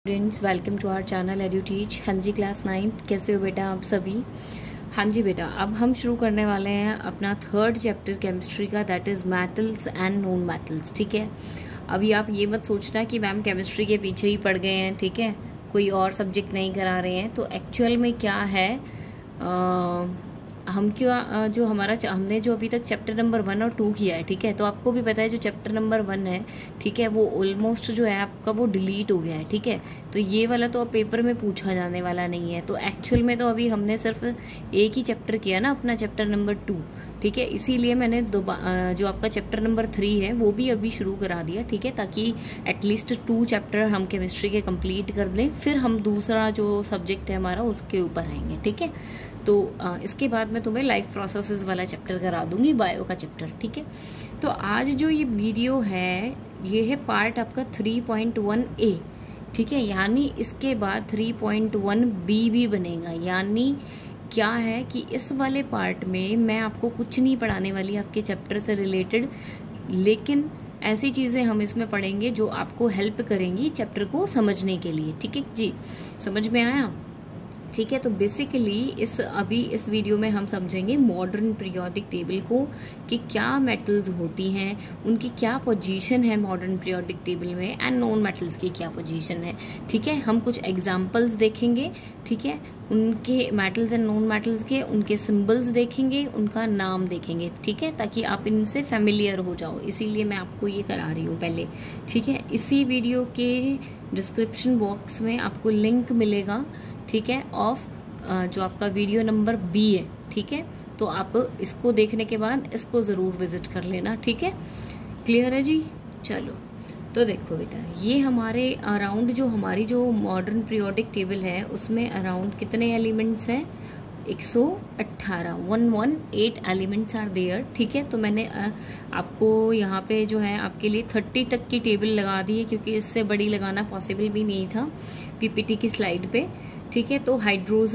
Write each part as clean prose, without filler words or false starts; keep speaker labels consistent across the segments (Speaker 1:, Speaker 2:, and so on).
Speaker 1: Friends, welcome to our channel edu teach. हाँ जी, class 9 कैसे हो बेटा आप सभी? हाँ जी बेटा, अब हम शुरू करने वाले हैं अपना थर्ड चैप्टर केमिस्ट्री का, that is metals and non metals. ठीक है, अभी आप ये मत सोचना कि मैम केमिस्ट्री के पीछे ही पड़ गए हैं, ठीक है, कोई और सब्जेक्ट नहीं करा रहे हैं। तो एक्चुअल में क्या है, हम क्या जो हमने जो अभी तक चैप्टर नंबर 1 और 2 किया है, ठीक है, तो आपको भी पता है जो चैप्टर नंबर 1 है, ठीक है, वो ऑलमोस्ट जो है आपका वो डिलीट हो गया है। ठीक है, तो ये वाला तो अब पेपर में पूछा जाने वाला नहीं है। तो एक्चुअल में तो अभी हमने सिर्फ एक ही चैप्टर किया ना, अपना चैप्टर नंबर 2, ठीक है, इसीलिए मैंने जो आपका चैप्टर नंबर 3 है वो भी अभी शुरू करा दिया, ठीक है, ताकि एटलीस्ट 2 चैप्टर हम केमिस्ट्री के कंप्लीट कर लें, फिर हम दूसरा जो सब्जेक्ट है हमारा उसके ऊपर आएंगे। ठीक है, तो इसके बाद मैं तुम्हें लाइफ प्रोसेसेस वाला चैप्टर करा दूंगी, बायो का चैप्टर। ठीक है, तो आज जो ये वीडियो है ये है पार्ट आपका 3.1A, ठीक है, यानी इसके बाद 3.1B भी बनेगा। यानी क्या है कि इस वाले पार्ट में मैं आपको कुछ नहीं पढ़ाने वाली आपके चैप्टर से रिलेटेड, लेकिन ऐसी चीज़ें हम इसमें पढ़ेंगे जो आपको हेल्प करेंगी चैप्टर को समझने के लिए। ठीक है जी, समझ में आया? ठीक है, तो बेसिकली इस वीडियो में हम समझेंगे मॉडर्न पीरियोडिक टेबल को, कि क्या मेटल्स होती हैं, उनकी क्या पोजीशन है मॉडर्न पीरियोडिक टेबल में, एंड नॉन मेटल्स की क्या पोजीशन है। ठीक है, हम कुछ एग्जांपल्स देखेंगे, ठीक है, उनके मेटल्स एंड नॉन मेटल्स के, उनके सिंबल्स देखेंगे, उनका नाम देखेंगे, ठीक है, ताकि आप इनसे फेमिलियर हो जाओ, इसीलिए मैं आपको ये करा रही हूँ पहले। ठीक है, इसी वीडियो के डिस्क्रिप्शन बॉक्स में आपको लिंक मिलेगा, ठीक है, ऑफ जो आपका वीडियो नंबर B है। ठीक है, तो आप इसको देखने के बाद इसको ज़रूर विजिट कर लेना। ठीक है, क्लियर है जी? चलो, तो देखो बेटा, ये हमारे अराउंड जो हमारी जो मॉडर्न पीरियोडिक टेबल है उसमें अराउंड कितने एलिमेंट्स हैं? 118, 118 एलिमेंट्स आर देयर। ठीक है, तो मैंने आपको यहाँ पे जो है आपके लिए 30 तक की टेबल लगा दी है, क्योंकि इससे बड़ी लगाना पॉसिबल भी नहीं था PPT की स्लाइड पे। ठीक है, तो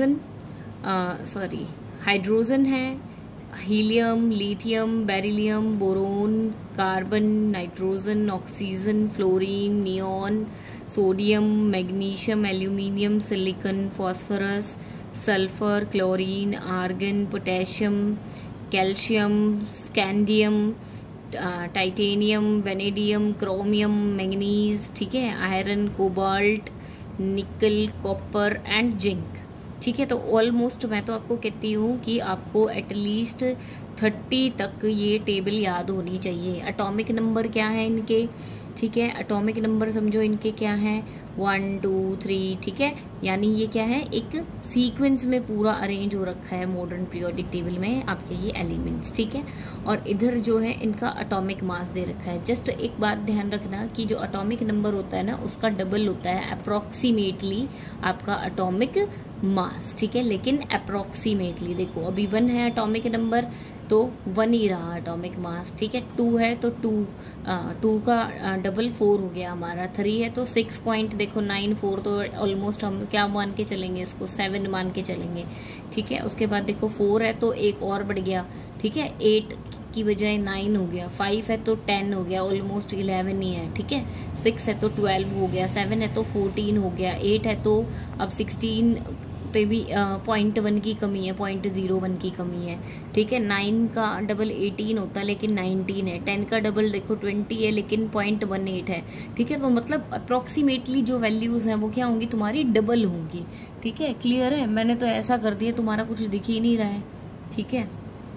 Speaker 1: हाइड्रोजन है, helium, lithium, beryllium, boron, carbon, nitrogen, oxygen, fluorine, neon, sodium, magnesium, aluminium, silicon, phosphorus, sulphur, chlorine, argon, potassium, calcium, scandium, titanium, vanadium, chromium, manganese, ठीक है, iron, cobalt, nickel, copper and zinc. ठीक है, तो almost मैं तो आपको कहती हूँ कि आपको एटलीस्ट 30 तक ये टेबल याद होनी चाहिए। एटॉमिक नंबर क्या है इनके? ठीक है, एटॉमिक नंबर समझो इनके क्या हैं, 1 2 3। ठीक है, यानी ये क्या है, एक सीक्वेंस में पूरा अरेंज हो रखा है मॉडर्न पीरियोडिक टेबल में आपके ये एलिमेंट्स। ठीक है, और इधर जो है इनका एटॉमिक मास दे रखा है। जस्ट एक बात ध्यान रखना कि जो एटॉमिक नंबर होता है ना, उसका डबल होता है अप्रोक्सीमेटली आपका एटॉमिक मास। ठीक है, लेकिन अप्रोक्सीमेटली देखो, अभी 1 है एटॉमिक नंबर तो 1 ही रहा एटॉमिक मास। ठीक है, 2 है तो 2 का डबल 4 हो गया हमारा, 3 है तो 6 पॉइंट देखो 9, 4 तो ऑलमोस्ट हम क्या मान के चलेंगे, इसको 7 मान के चलेंगे। ठीक है, उसके बाद देखो 4 है तो एक और बढ़ गया, ठीक है, 8 की बजाय 9 हो गया, 5 है तो 10 हो गया, ऑलमोस्ट 11 ही है। ठीक है, 6 है तो 12 हो गया, 7 है तो 14 हो गया, 8 है तो अब 16 पे भी 0.1 की कमी है, 0.01 की कमी है। ठीक है, 9 का डबल 18 होता है लेकिन 19 है, 10 का डबल देखो 20 है लेकिन 0.18 है। ठीक है, तो मतलब अप्रोक्सीमेटली जो वैल्यूज हैं वो क्या होंगी, तुम्हारी डबल होंगी। ठीक है, क्लियर है? मैंने तो ऐसा कर दिया, तुम्हारा कुछ दिख ही नहीं रहा है। ठीक है,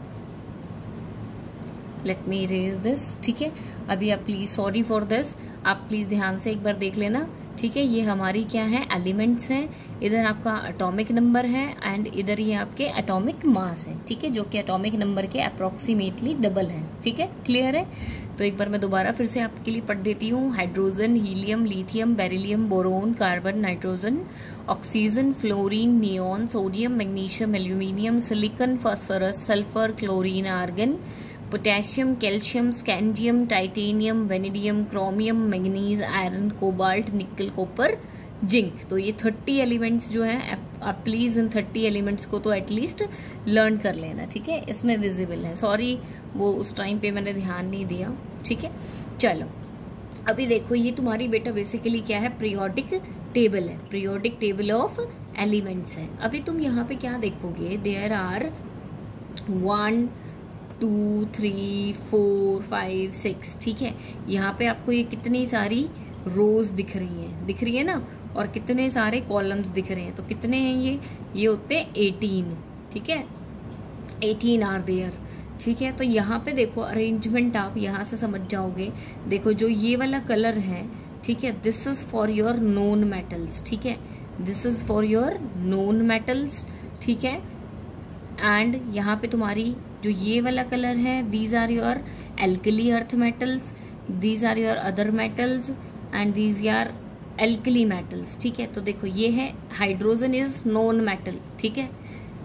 Speaker 1: लेट मी इरेज दिस। ठीक है, अभी आप प्लीज, सॉरी फॉर दिस, आप प्लीज ध्यान से एक बार देख लेना। ठीक है, ये हमारी क्या है, एलिमेंट्स हैं, इधर आपका एटॉमिक नंबर है एंड इधर ये आपके एटॉमिक मास है। ठीक है, जो कि एटॉमिक नंबर के अप्रोक्सीमेटली डबल है। ठीक है, क्लियर है? तो एक बार मैं दोबारा फिर से आपके लिए पढ़ देती हूँ। Hydrogen, helium, lithium, beryllium, boron, carbon, nitrogen, oxygen, fluorine, neon, sodium, magnesium, aluminium, silicon, phosphorus, sulphur, chlorine, argon, potassium, calcium, scandium, titanium, vanadium, chromium, manganese, iron, cobalt, nickel, copper, zinc. तो ये 30 एलिमेंट्स जो हैं, आप please in 30 elements को तो at least learn कर लेना। ठीक है, इसमें विजिबल है, सॉरी वो उस टाइम पे मैंने ध्यान नहीं दिया। ठीक है, चलो अभी देखो ये तुम्हारी बेटा बेसिकली क्या है, पीरियोडिक टेबल है, पीरियोडिक टेबल ऑफ एलिमेंट्स है। अभी तुम यहाँ पे क्या देखोगे, देयर आर 1 2 3 4 5 6, ठीक है। यहाँ पे आपको ये कितनी सारी रोज दिख रही है ना, और कितने सारे कॉलम्स दिख रहे हैं। तो कितने हैं ये होते हैं 18, ठीक है, 18 आर देयर, ठीक है। तो यहाँ पे देखो अरेंजमेंट आप यहाँ से समझ जाओगे। देखो जो ये वाला कलर है, ठीक है, this is for your non metals, ठीक है, this is for your non metals, ठीक है। एंड यहाँ पे तुम्हारी जो ये वाला कलर है, these are your alkali earth metals, these are your other metals and these are alkali metals, ठीक है। तो देखो ये है हाइड्रोजन इज नॉन मेटल, ठीक है।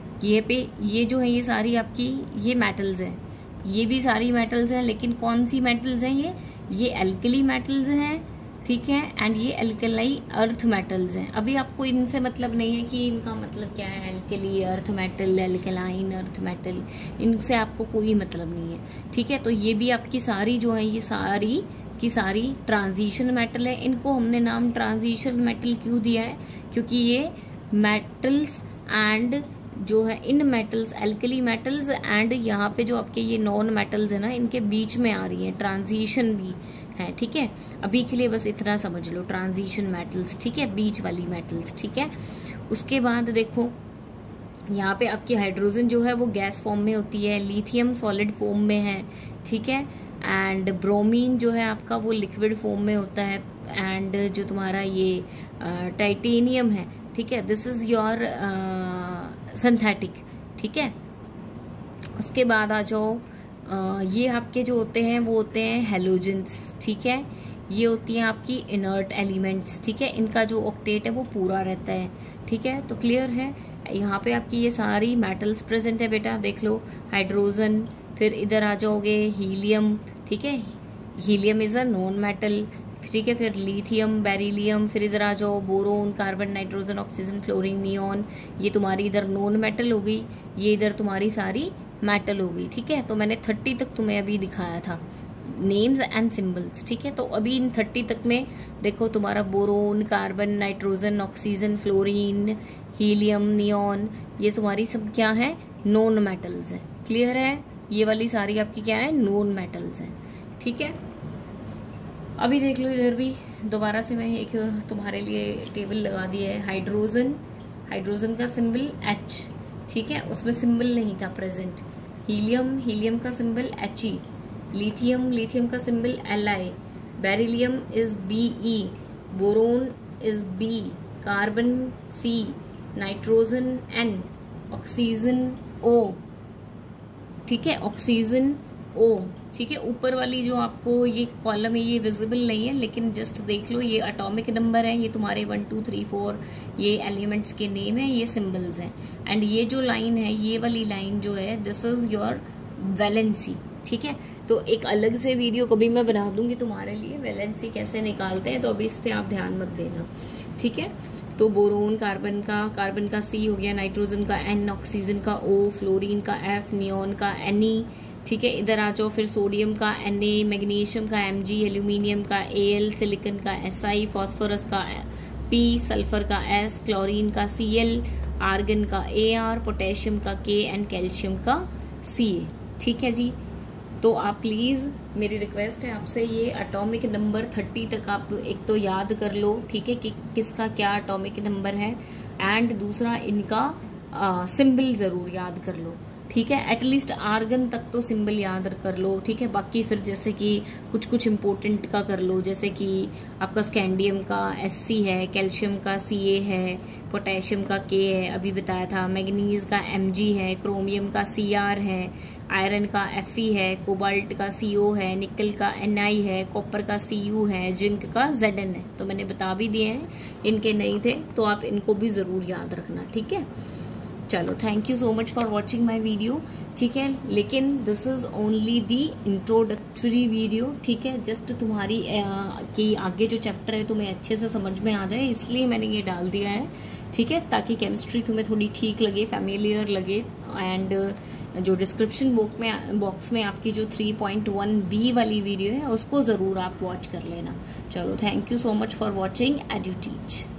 Speaker 1: ये जो है ये सारी आपकी ये मेटल्स हैं, ये भी सारी मेटल्स हैं, लेकिन कौन सी मेटल्स हैं ये एल्कली मेटल्स हैं, ठीक है। एंड ये एल्कलाई अर्थ मेटल्स हैं। अभी आपको इनसे मतलब नहीं है कि इनका मतलब क्या है, alkali earth metal, alkaline earth metal, इनसे आपको कोई मतलब नहीं है, ठीक है। तो ये भी आपकी सारी जो है ये सारी की सारी ट्रांजिशन मेटल है। इनको हमने नाम ट्रांजिशन मेटल क्यों दिया है, क्योंकि ये मेटल्स एंड जो है इन मेटल्स, एल्कली मेटल्स एंड यहाँ पे जो आपके ये नॉन मेटल्स है ना, इनके बीच में आ रही है, ट्रांजिशन भी है, ठीक है। अभी के लिए बस इतना समझ लो, ट्रांजिशन मेटल्स, ठीक है, बीच वाली मेटल्स, ठीक है। उसके बाद देखो यहाँ पे आपकी हाइड्रोजन जो है वो गैस फॉर्म में होती है, लिथियम सॉलिड फॉर्म में है, ठीक है। एंड ब्रोमीन जो है आपका वो लिक्विड फॉर्म में होता है। एंड जो तुम्हारा ये टाइटेनियम है, ठीक है, दिस इज योर सिंथेटिक, ठीक है। उसके बाद आ जाओ, ये आपके जो होते हैं वो होते हैं हेलोजेंस, ठीक है। ये होती हैं आपकी इनर्ट एलिमेंट्स, ठीक है। इनका जो ऑक्टेट है वो पूरा रहता है, ठीक है। तो क्लियर है, यहाँ पे आपकी ये सारी मेटल्स प्रेजेंट है बेटा, देख लो, हाइड्रोजन, फिर इधर आ जाओगे हीलियम, ठीक है, helium is a non metal, ठीक है। फिर लिथियम, बेरिलियम, फिर इधर आ जाओ boron, carbon, nitrogen, oxygen, fluorine, neon, ये तुम्हारी इधर नॉन मेटल हो गई, ये इधर तुम्हारी सारी मेटल हो गई, ठीक है। तो मैंने 30 तक तुम्हें अभी दिखाया था, नेम्स एंड सिंबल्स, ठीक है। तो अभी इन 30 तक में देखो तुम्हारा boron, carbon, nitrogen, oxygen, fluorine, helium, neon, ये तुम्हारी सब क्या है, नॉन मेटल्स है, क्लियर है। ये वाली सारी आपकी क्या है, नॉन मेटल्स हैं, ठीक है। अभी देख लो इधर भी दोबारा से मैं एक तुम्हारे लिए टेबल लगा दी है। हाइड्रोजन, हाइड्रोजन का सिंबल H, ठीक है, उसमें सिंबल नहीं था प्रेजेंट। हीलियम, हीलियम का सिंबल He, लिथियम, लिथियम का symbol Li, beryllium is Be, boron is B, carbon C, nitrogen N, oxygen O, ठीक है, ऑक्सीजन O, ठीक है। ऊपर वाली जो आपको ये कॉलम है ये विजिबल नहीं है, लेकिन जस्ट देख लो, ये एटॉमिक नंबर है, ये तुम्हारे 1 2 3 4 ये एलिमेंट्स के नेम है, ये सिंबल्स हैं। एंड ये जो लाइन है, ये वाली लाइन जो है, दिस इज योर वैलेंसी, ठीक है। तो एक अलग से वीडियो कभी मैं बना दूंगी तुम्हारे लिए, वैलेंसी कैसे निकालते हैं, तो अभी इस पे आप ध्यान मत देना, ठीक है। तो बोरोन कार्बन का C हो गया, नाइट्रोजन का N, ऑक्सीजन का O, फ्लोरीन का F, नियॉन का Ne, ठीक है। इधर आ जाओ, फिर सोडियम का Na, मैग्नीशियम का Mg, एल्यूमिनियम का Al, सिलिकॉन का Si, फास्फोरस का P, सल्फर का S, क्लोरीन का Cl, आर्गन का Ar, पोटेशियम का K एंड कैल्शियम का Ca, ठीक है जी। तो आप प्लीज़, मेरी रिक्वेस्ट है आपसे, ये एटॉमिक नंबर 30 तक आप एक तो याद कर लो, ठीक है, कि किसका क्या एटॉमिक नंबर है, एंड दूसरा इनका सिंबल ज़रूर याद कर लो, ठीक है। एटलीस्ट आर्गन तक तो सिंबल याद कर लो, ठीक है। बाकी फिर जैसे कि कुछ इम्पोर्टेंट का कर लो, जैसे कि आपका स्कैंडियम का Sc है, कैल्शियम का Ca है, पोटेशियम का K है, अभी बताया था, मैग्नीज का Mg है, क्रोमियम का Cr है, आयरन का Fe है, कोबाल्ट का Co है, निकल का Ni है, कॉपर का Cu है, जिंक का Zn है। तो मैंने बता भी दिए हैं, इनके नहीं थे तो आप इनको भी ज़रूर याद रखना, ठीक है। चलो, thank you so much for watching my video, ठीक है। लेकिन this is only the introductory video, ठीक है। जस्ट तुम्हारी कि आगे जो चैप्टर है तुम्हें अच्छे से समझ में आ जाए, इसलिए मैंने ये डाल दिया है, ठीक है, ताकि केमिस्ट्री तुम्हें थोड़ी ठीक लगे, फैमिलियर लगे। एंड जो डिस्क्रिप्शन बॉक्स में आपकी जो 3.1B वाली वीडियो है उसको ज़रूर आप वॉच कर लेना। चलो, thank you so much for watching एडुटीच।